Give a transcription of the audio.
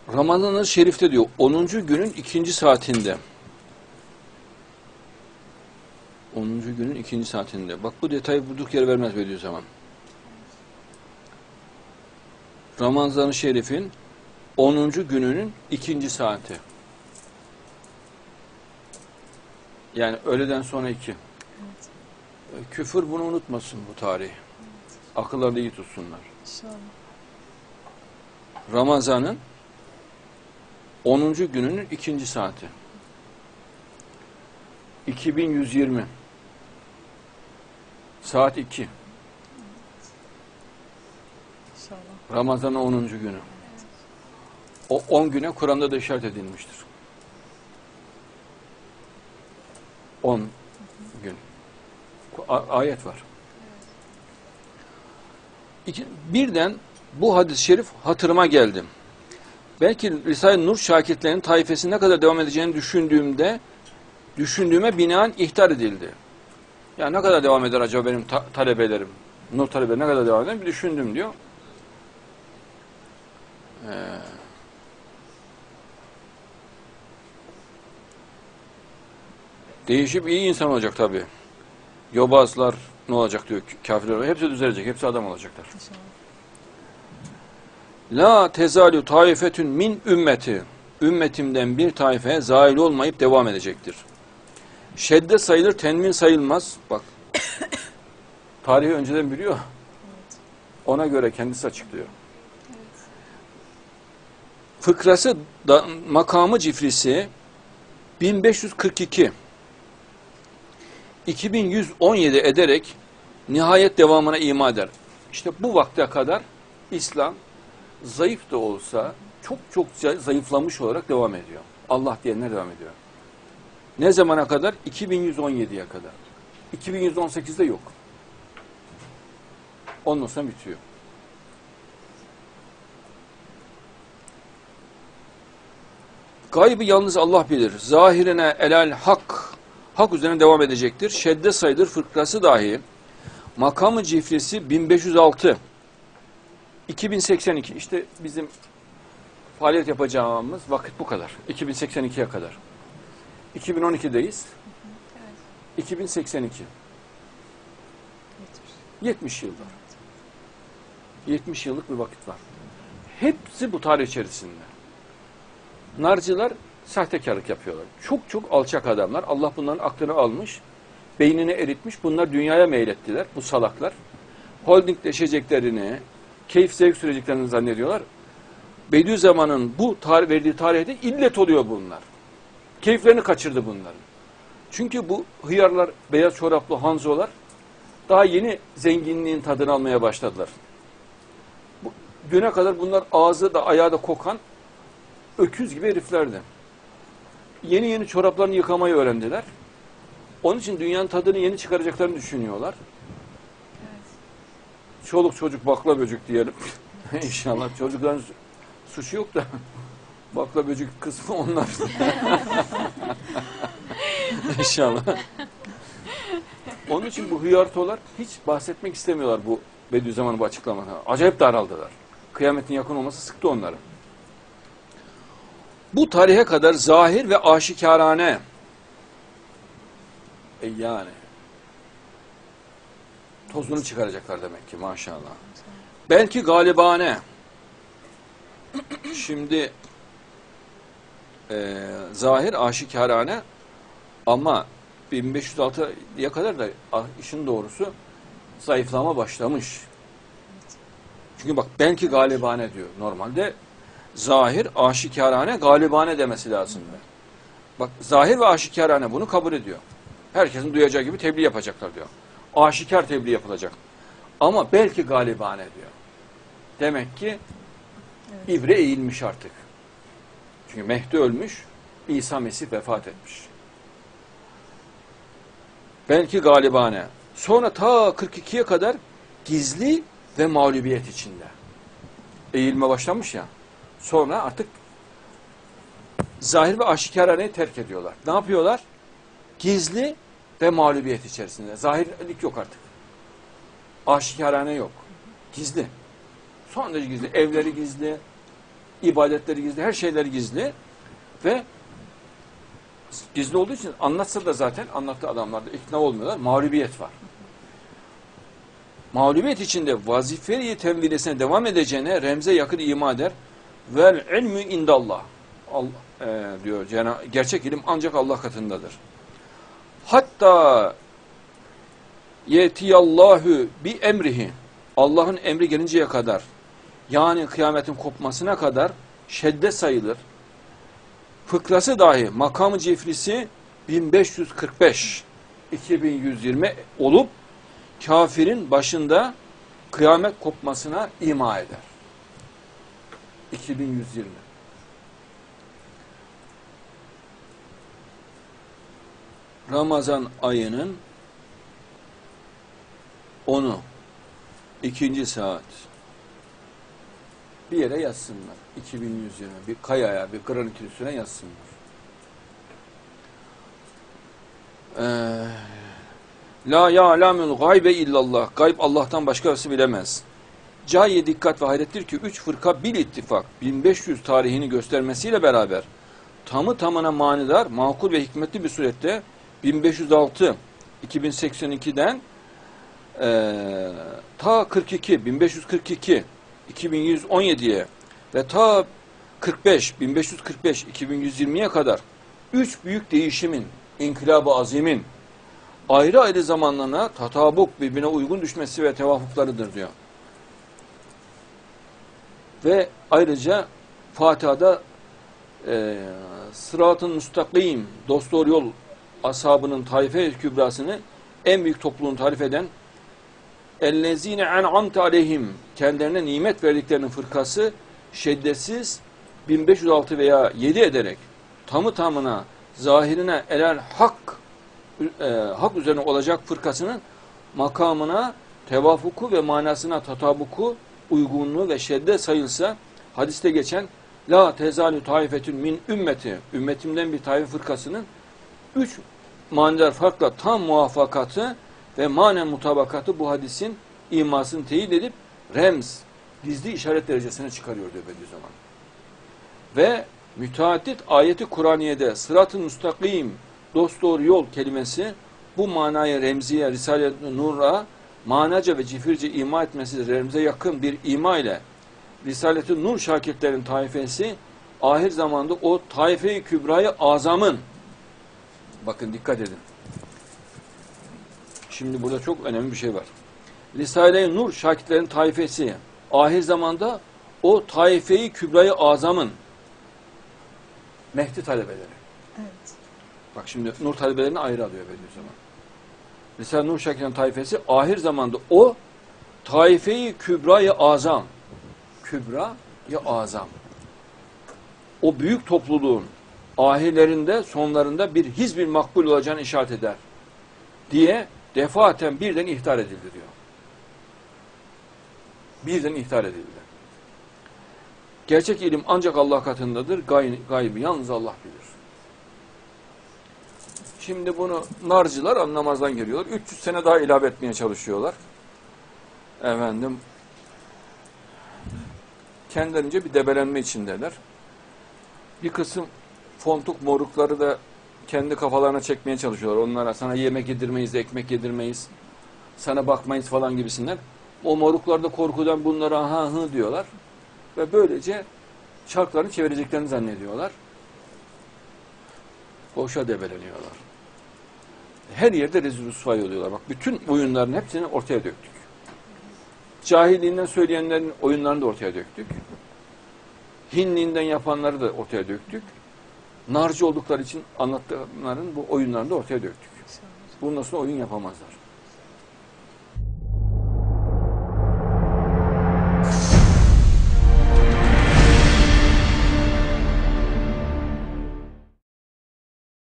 Ramazan-ı Şerif'te diyor 10. günün 2. saatinde. 10. günün 2. saatinde. Bak bu detayı durduk yere vermez Bediüzzaman. Ramazan-ı Şerif'in 10. gününün 2. saati. Yani öğleden sonra 2. Evet. Küfür bunu unutmasın bu tarih. Evet. Akıllarda iyi tutsunlar. İnşallah. Ramazan'ın 10. gününün 2. saati. 2120. Saat 2. İnşallah. Ramazan'ın 10. günü. Evet. O 10 güne Kur'an'da da işaret edilmiştir. 10 gün. Ayet var. Birden bu hadis-i şerif hatırıma geldi. Belki Risale-i Nur şakirtlerinin taifesi ne kadar devam edeceğini düşündüğüme binaen ihtar edildi. Ya ne kadar devam eder acaba benim talebelerim? Nur talebeleri ne kadar devam eder? Bir düşündüm diyor. Değişip iyi insan olacak tabii. Yobazlar ne olacak diyor, kafirler. Hepsi düzelecek, hepsi adam olacaklar. La tezalü taifetün min ümmeti. Ümmetimden bir taife zail olmayıp devam edecektir. Şedde sayılır, tenmin sayılmaz. Bak, tarihi önceden biliyor. Evet. Ona göre kendisi açıklıyor. Evet. Fıkrası, makamı cifrisi 1542. 2117 ederek nihayet devamına ima eder. İşte bu vakte kadar İslam zayıf da olsa çok zayıflamış olarak devam ediyor. Allah diyenler devam ediyor. Ne zamana kadar? 2117'ye kadar. 2118'de yok. Ondan sonra bitiyor. Gaybı yalnız Allah bilir. Zahirine elal hak. Hak üzerine devam edecektir. Şedde sayılır fırkası dahi. Makamı cifresi 1506. 2082. İşte bizim faaliyet yapacağımız vakit bu kadar. 2082'ye kadar. 2012'deyiz. Evet. 2082. 70 yıl var. 70 yıllık bir vakit var. Hepsi bu tarih içerisinde. Narcılar sahtekarlık yapıyorlar. Çok alçak adamlar. Allah bunların aklını almış, beynini eritmiş. Bunlar dünyaya meylettiler, bu salaklar. Holdingleşeceklerini, keyif zevk süreceklerini zannediyorlar. Bediüzzaman'ın bu verdiği tarihte illet oluyor bunlar. Keyiflerini kaçırdı bunların. Çünkü bu hıyarlar, beyaz çoraplı Hanzolar daha yeni zenginliğin tadını almaya başladılar. Güne kadar bunlar ağzı da ayağı da kokan öküz gibi heriflerdi. Yeni çoraplarını yıkamayı öğrendiler. Onun için dünyanın tadını yeni çıkaracaklarını düşünüyorlar. Evet. Çoluk çocuk bakla böcek diyelim. İnşallah çocukların suçu yok da bakla böcek kısmı onlar. İnşallah. Onun için bu hıyartolar hiç bahsetmek istemiyorlar bu Bediüzzaman'ın bu açıklamasına. Acayip daraldılar. Kıyametin yakın olması sıktı onları. Bu tarihe kadar zahir ve aşikarane yani tozunu çıkaracaklar demek ki maşallah. Belki galibane. Şimdi zahir aşikarane ama 1506'ya kadar da işin doğrusu zayıflama başlamış. Çünkü bak belki galibane diyor. Normalde zahir, aşikarane, galibane demesi lazım. Bak zahir ve aşikarane bunu kabul ediyor. Herkesin duyacağı gibi tebliğ yapacaklar diyor. Aşikar tebliğ yapılacak. Ama belki galibane diyor. Demek ki evet, ibre eğilmiş artık. Çünkü Mehdi ölmüş, İsa Mesih vefat etmiş. Belki galibane. Sonra ta 42'ye kadar gizli ve mağlubiyet içinde. Eğilme başlamış ya. Sonra artık zahir ve aşikaraneyi terk ediyorlar. Ne yapıyorlar? Gizli ve mağlubiyet içerisinde. Zahirlik yok artık. Aşikarane yok. Gizli. Son derece gizli. Evleri gizli. ibadetleri gizli, her şeyleri gizli ve gizli olduğu için anlatsa da zaten anlattığı adamlarda ikna olmuyorlar. Mağlubiyet var. Mağlubiyet içinde vazife-i tevhidesine devam edeceğine remze yakın ima eder. Vel ilmü indallah. Diyor gerçek ilim ancak Allah katındadır. Hatta yetiyallahu bi emrihi. Allah'ın emri gelinceye kadar, yani kıyametin kopmasına kadar şedde sayılır. Fıkrası dahi makamı cifrisi 1545 2120 olup kafirin başında kıyamet kopmasına ima eder. 2120. Ramazan ayının 10'u 2. saat bir yere yazsınlar. 2120 bir kayaya, bir granit üstüne yazsınlar. La ya'lamul gaybe illallah. Gayb Allah'tan başkası bilemez. Cahiye dikkat ve hayrettir ki 3 fırka bil ittifak 1500 tarihini göstermesiyle beraber tamı tamına manidar, makul ve hikmetli bir surette 1506 2082'den ta 42 1542 2117'ye ve ta 1545 2120'ye kadar 3 büyük değişimin, inkılab-ı azimin ayrı ayrı zamanlarına tatabuk, birbirine uygun düşmesi ve tevafuklarıdır diyor. Ve ayrıca Fatiha'da sırat-ı müstakim, dosdoğru yol ashabının taife-i kübrasını en büyük topluluğunu tarif eden اَلَّذ۪ينَ اَنْعَمْتَ عَلَيْهِمْ kendilerine nimet verdiklerinin fırkası şiddetsiz 1506 veya 7 ederek tamı tamına zahirine hak üzerine olacak fırkasının makamına tevafuku ve manasına tatabuku uygunluğu ve şedde sayılsa hadiste geçen la tezalü taifetün min ümmeti ümmetimden bir taife fırkasının 3 manidar farkla tam muvaffakatı ve manen mutabakatı bu hadisin imasını teyit edip remz, gizli işaret derecesine çıkarıyor diyor Bediüzzaman. Ve müteaddit ayeti Kur'aniye'de sırat-ı müstakim, dosdoğru yol kelimesi bu manaya remziye, Risale-i Nur'a manaca ve cifirce ima etmesi remze yakın bir ima ile Risalet-i Nur şakirtlerin taifesi ahir zamanda o taife-i kübrayı azamın, bakın dikkat edin. Şimdi burada çok önemli bir şey var. Risale-i Nur şakirtlerin taifesi ahir zamanda o taife-i kübrayı azamın Mehdi talebeleri. Evet. Bak şimdi Nur talebelerini ayrı alıyor Bediüzzaman. Risale-i Nur şakirtlerin taifesi ahir zamanda o taife-i kübrayı azam. Kübra-yı azam. O büyük topluluğun ahirlerinde, sonlarında bir hizb-i makbul olacağını işaret eder diye defaten birden ihtar edildi diyor. Birden ihtar edildi. Gerçek ilim ancak Allah katındadır. Gaybı yalnız Allah bilir. Şimdi bunu narcılar anlamazdan geliyorlar. 300 sene daha ilave etmeye çalışıyorlar. Efendim kendilerince bir debelenme içindeler. Bir kısım fontuk morukları da kendi kafalarına çekmeye çalışıyorlar. Onlara sana yemek yedirmeyiz, ekmek yedirmeyiz, sana bakmayız falan gibisinden. O moruklar da korkudan bunlara ha hı diyorlar. Ve böylece çarklarını çevireceklerini zannediyorlar. Boşa debeleniyorlar. Her yerde rezil rüsvay oluyorlar. Bak bütün oyunların hepsini ortaya döktük. Cahilliğinden söyleyenlerin oyunlarını da ortaya döktük. Hinliğinden yapanları da ortaya döktük. Narcı oldukları için anlattıklarının bu oyunlarını da ortaya döktük. Bundan sonra oyun yapamazlar.